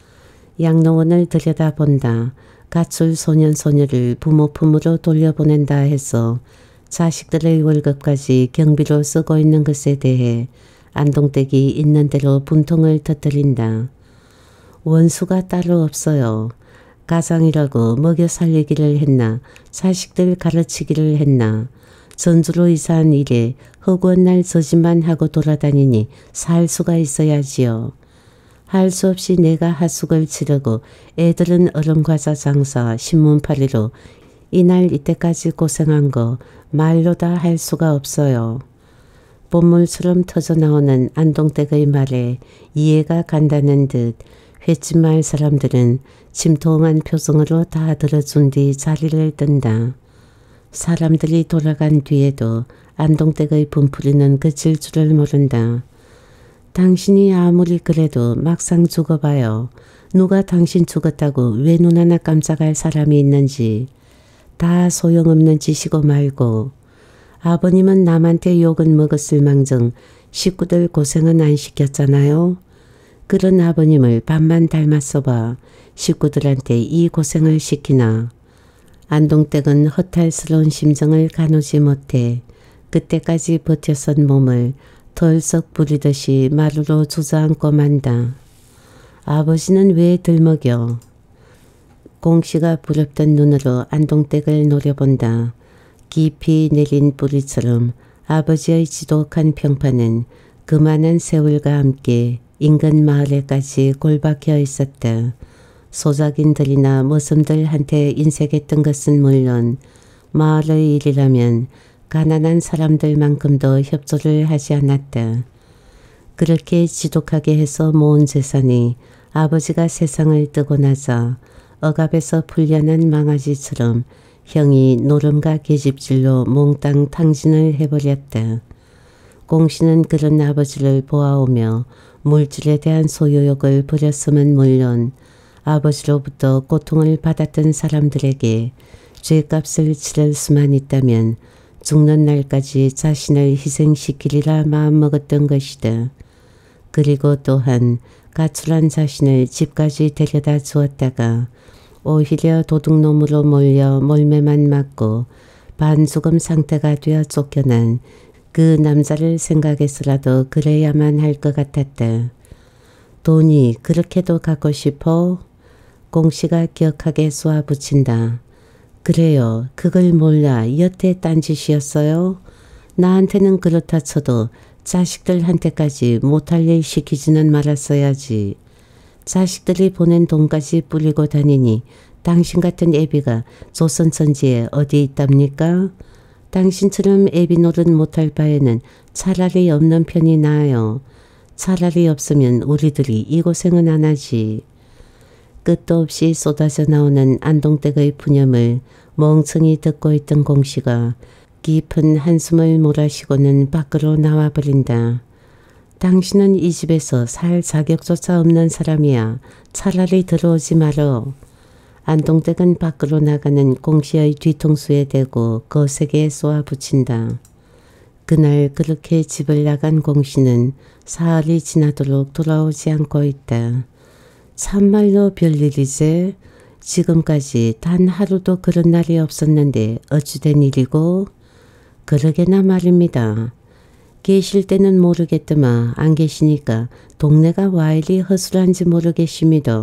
양로원을 들여다본다. 가출 소년 소녀를 부모 품으로 돌려보낸다 해서 자식들의 월급까지 경비로 쓰고 있는 것에 대해 안동댁이 있는 대로 분통을 터뜨린다. 원수가 따로 없어요. 가장이라고 먹여 살리기를 했나 자식들 가르치기를 했나 전주로 이사한 이래 허구한 날 저 집만 하고 돌아다니니 살 수가 있어야지요. 할 수 없이 내가 하숙을 치르고 애들은 얼음과자 장사 신문팔이로 이날 이때까지 고생한 거 말로 다 할 수가 없어요. 본물처럼 터져나오는 안동댁의 말에 이해가 간다는 듯 횟집마을 사람들은 침통한 표정으로 다 들어준 뒤 자리를 뜬다. 사람들이 돌아간 뒤에도 안동댁의 분풀이는 그칠 줄을 모른다. 당신이 아무리 그래도 막상 죽어봐요. 누가 당신 죽었다고 왜 눈 하나 깜짝할 사람이 있는지. 다 소용없는 짓이고 말고. 아버님은 남한테 욕은 먹었을 망정 식구들 고생은 안 시켰잖아요. 그런 아버님을 반만 닮았어 봐. 식구들한테 이 고생을 시키나. 안동댁은 허탈스러운 심정을 가누지 못해 그때까지 버텨선 몸을 덜썩 부리듯이 마루로 주저앉고 만다. 아버지는 왜 들먹여. 공씨가 부럽던 눈으로 안동댁을 노려본다. 깊이 내린 뿌리처럼 아버지의 지독한 평판은 그만한 세월과 함께 인근 마을에까지 골박혀 있었다. 소작인들이나 머슴들한테 인색했던 것은 물론 마을의 일이라면 가난한 사람들만큼도 협조를 하지 않았다. 그렇게 지독하게 해서 모은 재산이 아버지가 세상을 뜨고 나서 억압에서 풀려난 망아지처럼 형이 노름과 계집질로 몽땅 탕진을 해버렸다. 공씨는 그런 아버지를 보아오며 물질에 대한 소유욕을 부렸으면 물론 아버지로부터 고통을 받았던 사람들에게 죗값을 치를 수만 있다면 죽는 날까지 자신을 희생시키리라 마음먹었던 것이다. 그리고 또한 가출한 자신을 집까지 데려다 주었다가 오히려 도둑놈으로 몰려 몰매만 맞고 반죽음 상태가 되어 쫓겨난 그 남자를 생각해서라도 그래야만 할 것 같았다. 돈이 그렇게도 갖고 싶어? 공씨가 격하게 쏘아붙인다. 그래요. 그걸 몰라 여태 딴짓이었어요? 나한테는 그렇다 쳐도 자식들한테까지 못할 일 시키지는 말았어야지. 자식들이 보낸 돈까지 뿌리고 다니니 당신 같은 애비가 조선천지에 어디 있답니까? 당신처럼 애비 노릇 못할 바에는 차라리 없는 편이 나아요. 차라리 없으면 우리들이 이 고생은 안 하지. 끝도 없이 쏟아져 나오는 안동댁의 푸념을 멍청이 듣고 있던 공씨가 깊은 한숨을 몰아쉬고는 밖으로 나와버린다. 당신은 이 집에서 살 자격조차 없는 사람이야. 차라리 들어오지 말어. 안동댁은 밖으로 나가는 공씨의 뒤통수에 대고 거세게 쏘아붙인다. 그날 그렇게 집을 나간 공씨는 사흘이 지나도록 돌아오지 않고 있다. 참말로 별일이지. 지금까지 단 하루도 그런 날이 없었는데 어찌된 일이고? 그러게나 말입니다. 계실 때는 모르겠더만 안 계시니까 동네가 와 이리 허술한지 모르겠습니다.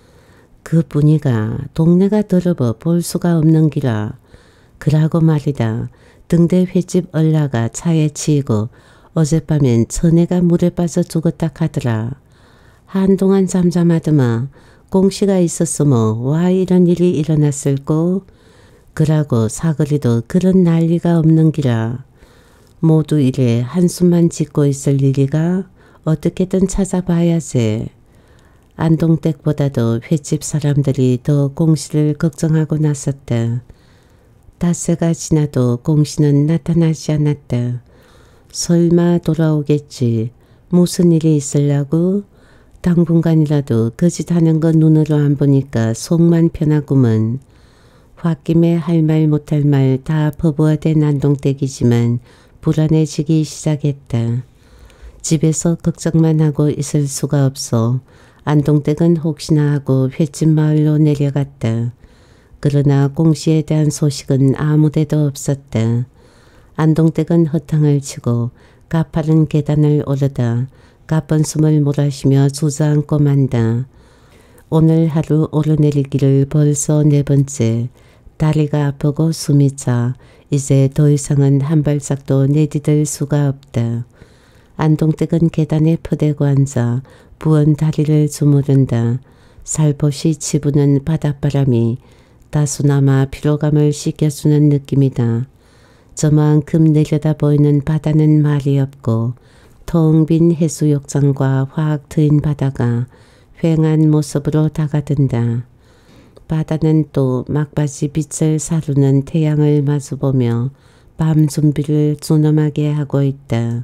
그뿐이가 동네가 더러워 볼 수가 없는 기라. 그러고 말이다. 등대 횟집 얼라가 차에 치이고 어젯밤엔 처내가 물에 빠져 죽었다 하더라. 한동안 잠잠하더만 공씨가 있었으면 와 이런 일이 일어났을꼬? 그러고 사거리도 그런 난리가 없는 기라. 모두 이래 한숨만 짓고 있을 일이가 어떻게든 찾아봐야지. 안동댁보다도 횟집 사람들이 더 공씨를 걱정하고 나섰다. 닷새가 지나도 공씨는 나타나지 않았다. 설마 돌아오겠지. 무슨 일이 있으려고? 당분간이라도 그 짓 하는 거 눈으로 안 보니까 속만 편하구먼. 홧김에 할 말 못할 말 다 퍼부어댄 안동댁이지만 불안해지기 시작했다. 집에서 걱정만 하고 있을 수가 없어 안동댁은 혹시나 하고 횟집 마을로 내려갔다. 그러나 공씨에 대한 소식은 아무데도 없었다. 안동댁은 허탕을 치고 가파른 계단을 오르다 가쁜 숨을 몰아쉬며 주저앉고 만다. 오늘 하루 오르내리기를 벌써 네 번째. 다리가 아프고 숨이 차 이제 더 이상은 한 발짝도 내디딜 수가 없다. 안동댁은 계단에 퍼대고 앉아 부은 다리를 주무른다. 살포시 치부는 바닷바람이 다소나마 피로감을 씻겨주는 느낌이다. 저만큼 내려다 보이는 바다는 말이 없고 텅 빈 해수욕장과 화학 트인 바다가 휑한 모습으로 다가든다. 바다는 또 막바지 빛을 사루는 태양을 마주보며 밤 준비를 준엄하게 하고 있다.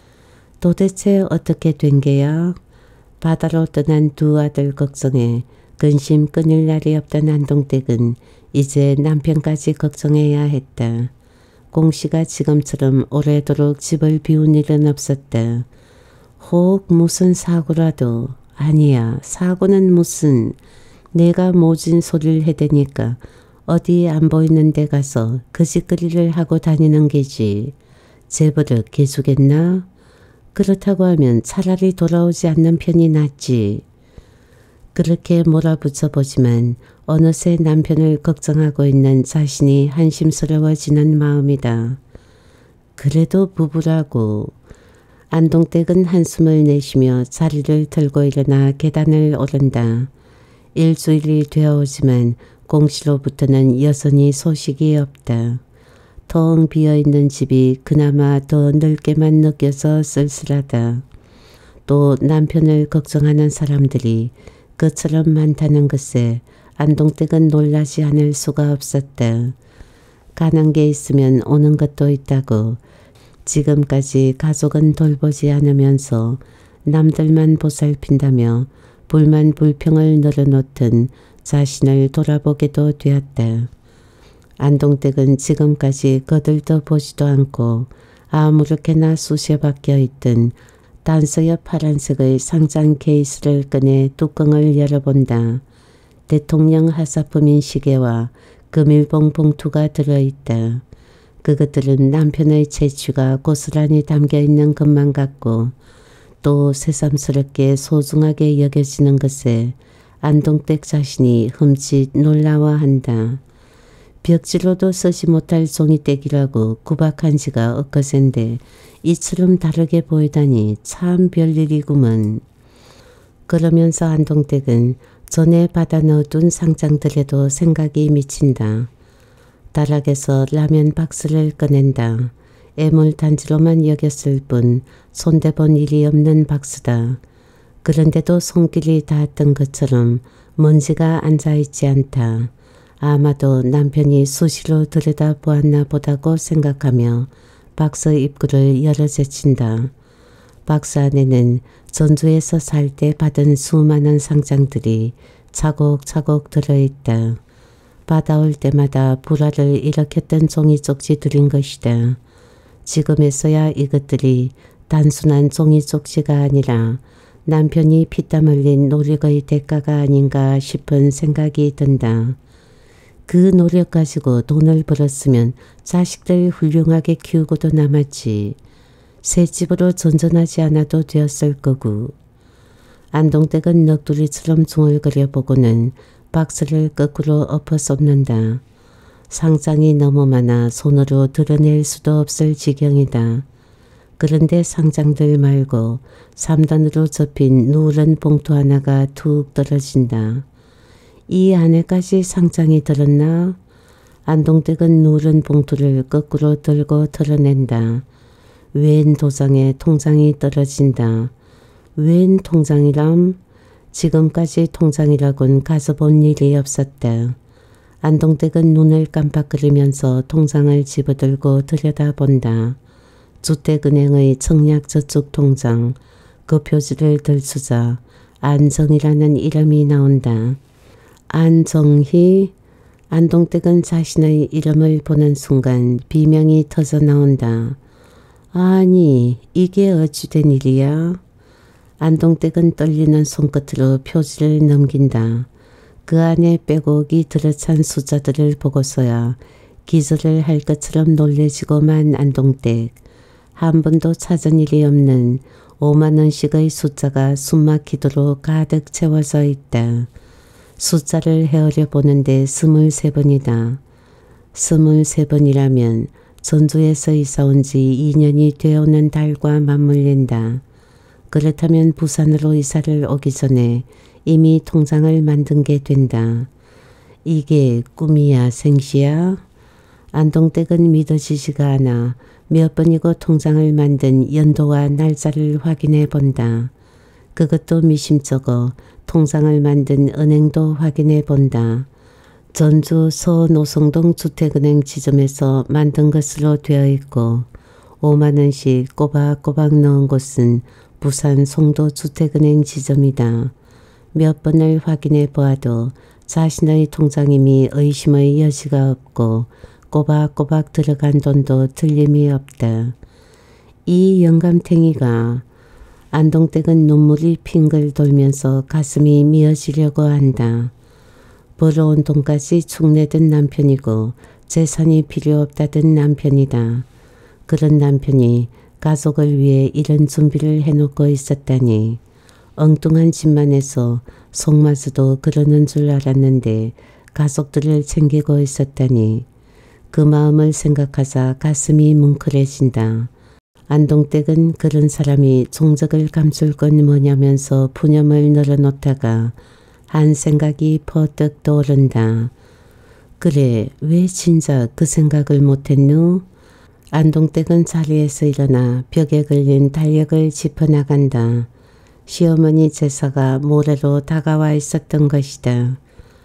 도대체 어떻게 된 게야? 바다로 떠난 두 아들 걱정에 근심 끊을 날이 없던 안동댁은 이제 남편까지 걱정해야 했다. 공씨가 지금처럼 오래도록 집을 비운 일은 없었다. 혹 무슨 사고라도 아니야 사고는 무슨 내가 모진 소리를 해대니까 어디 안 보이는 데 가서 그 짓거리를 하고 다니는 게지. 제버릇 개주겠나? 그렇다고 하면 차라리 돌아오지 않는 편이 낫지. 그렇게 몰아붙여 보지만 어느새 남편을 걱정하고 있는 자신이 한심스러워지는 마음이다. 그래도 부부라고. 안동댁은 한숨을 내쉬며 자리를 들고 일어나 계단을 오른다. 일주일이 되어오지만 공씨로부터는 여전히 소식이 없다. 텅 비어있는 집이 그나마 더 넓게만 느껴져 쓸쓸하다. 또 남편을 걱정하는 사람들이 그처럼 많다는 것에 안동댁은 놀라지 않을 수가 없었다. 가는 게 있으면 오는 것도 있다고 지금까지 가족은 돌보지 않으면서 남들만 보살핀다며 불만 불평을 늘어놓던 자신을 돌아보게도 되었다. 안동댁은 지금까지 거들떠 보지도 않고 아무렇게나 쑤셔 박혀 있던 단서엽 파란색의 상장 케이스를 꺼내 뚜껑을 열어본다. 대통령 하사품인 시계와 금일봉 봉투가 들어있다. 그것들은 남편의 채취가 고스란히 담겨있는 것만 같고 또 새삼스럽게 소중하게 여겨지는 것에 안동댁 자신이 흠칫 놀라워한다. 벽지로도 쓰지 못할 종이떼기라고 구박한 지가 엊그젠데 이처럼 다르게 보이다니 참 별일이구먼. 그러면서 안동댁은 전에 받아 넣어둔 상장들에도 생각이 미친다. 다락에서 라면 박스를 꺼낸다. 애물단지로만 여겼을 뿐 손대본 일이 없는 박스다. 그런데도 손길이 닿았던 것처럼 먼지가 앉아있지 않다. 아마도 남편이 수시로 들여다보았나 보다고 생각하며 박스 입구를 열어 제친다. 박스 안에는 전주에서 살 때 받은 수많은 상장들이 차곡차곡 들어있다. 받아올 때마다 불화를 일으켰던 종이 쪽지들인 것이다. 지금에서야 이것들이 단순한 종이 쪽지가 아니라 남편이 피땀 흘린 노력의 대가가 아닌가 싶은 생각이 든다. 그 노력 가지고 돈을 벌었으면 자식들 훌륭하게 키우고도 남았지. 새 집으로 전전하지 않아도 되었을 거고. 안동댁은 넋두리처럼 중얼거려 보고는 박스를 거꾸로 엎어 쏟는다. 상장이 너무 많아 손으로 드러낼 수도 없을 지경이다. 그런데 상장들 말고 삼단으로 접힌 누런 봉투 하나가 툭 떨어진다. 이 안에까지 상장이 들었나? 안동댁은 누른 봉투를 거꾸로 들고 털어낸다. 웬 도장에 통장이 떨어진다. 웬 통장이람? 지금까지 통장이라곤 가져본 일이 없었다. 안동댁은 눈을 깜빡거리면서 통장을 집어들고 들여다본다. 주택은행의 청약저축통장, 그 표지를 들추자 안정이라는 이름이 나온다. 안정희? 안동댁은 자신의 이름을 보는 순간 비명이 터져 나온다. 아니, 이게 어찌 된 일이야? 안동댁은 떨리는 손끝으로 표지를 넘긴다. 그 안에 빼곡이 들어찬 숫자들을 보고서야 기절을 할 것처럼 놀래지고만 안동댁. 한 번도 찾은 일이 없는 오만 원씩의 숫자가 숨막히도록 가득 채워져 있다. 숫자를 헤아려 보는데 스물세 번이다. 스물세 번이라면 전주에서 이사온 지 이 년이 되어오는 달과 맞물린다. 그렇다면 부산으로 이사를 오기 전에 이미 통장을 만든 게 된다. 이게 꿈이야 생시야? 안동댁은 믿어지지가 않아 몇 번이고 통장을 만든 연도와 날짜를 확인해 본다. 그것도 미심쩍어 통장을 만든 은행도 확인해 본다. 전주 서노송동 주택은행 지점에서 만든 것으로 되어 있고 오만 원씩 꼬박꼬박 넣은 곳은 부산 송도 주택은행 지점이다. 몇 번을 확인해 보아도 자신의 통장임이 의심의 여지가 없고 꼬박꼬박 들어간 돈도 틀림이 없다. 이 영감탱이가 안동댁은 눈물이 핑글 돌면서 가슴이 미어지려고 한다. 벌어온 돈까지 축내든 남편이고 재산이 필요 없다던 남편이다. 그런 남편이 가족을 위해 이런 준비를 해놓고 있었다니. 엉뚱한 짓만 해서 속마저도 그러는 줄 알았는데 가족들을 챙기고 있었다니. 그 마음을 생각하자 가슴이 뭉클해진다. 안동댁은 그런 사람이 종적을 감출 건 뭐냐면서 푸념을 늘어놓다가 한 생각이 퍼뜩 떠오른다. 그래, 왜 진짜 그 생각을 못했누? 안동댁은 자리에서 일어나 벽에 걸린 달력을 짚어나간다. 시어머니 제사가 모레로 다가와 있었던 것이다.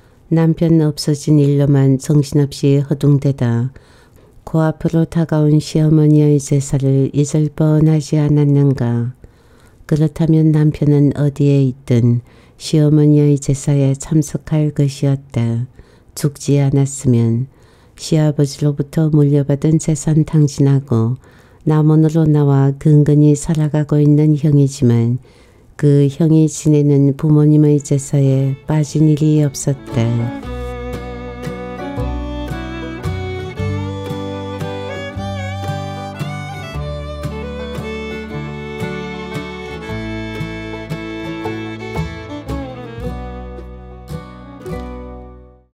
남편 없어진 일로만 정신없이 허둥대다 코앞으로 다가온 시어머니의 제사를 잊을 뻔하지 않았는가. 그렇다면 남편은 어디에 있든 시어머니의 제사에 참석할 것이었다. 죽지 않았으면 시아버지로부터 물려받은 재산 탕진하고 남원으로 나와 근근히 살아가고 있는 형이지만 그 형이 지내는 부모님의 제사에 빠진 일이 없었다.